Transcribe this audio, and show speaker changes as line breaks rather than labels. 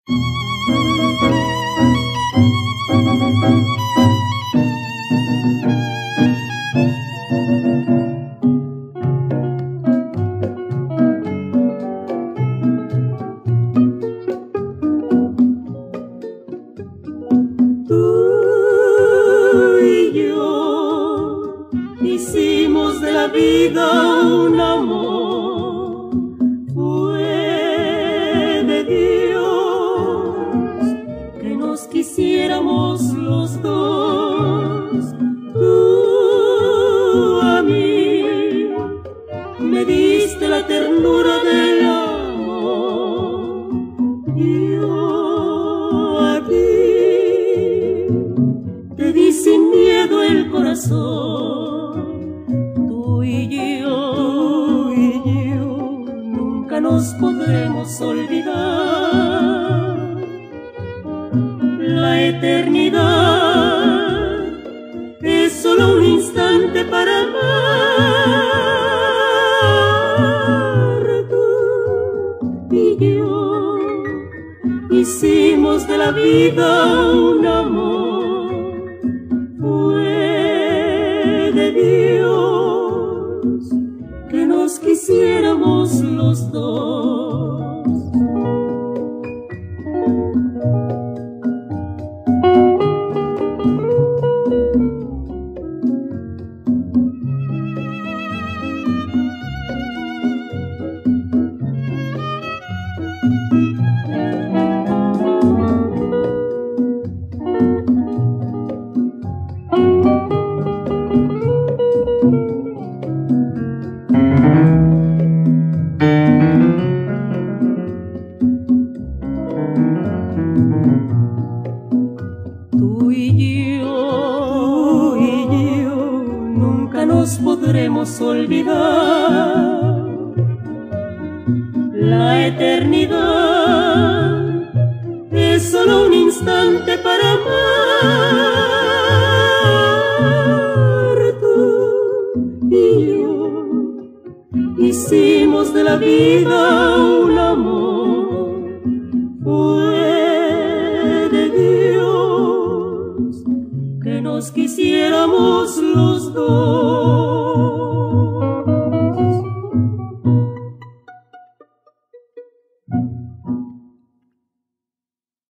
Hicimos de la vida un amor, fue de Dios que nos quisiéramos los dos. Tú a mí me diste la ternura del amor, yo a ti te di sin miedo el corazón. Tú y yo nunca nos podremos olvidar. La eternidad es solo un instante para amar. Tú y yo hicimos de la vida un amor, fue de Dios que nos quisiéramos los dos. Tú y yo nunca nos podremos olvidar. La eternidad es solo un instante para amar. Tú y yo hicimos de la vida un amor, fue de Dios que nos quisiéramos los dos.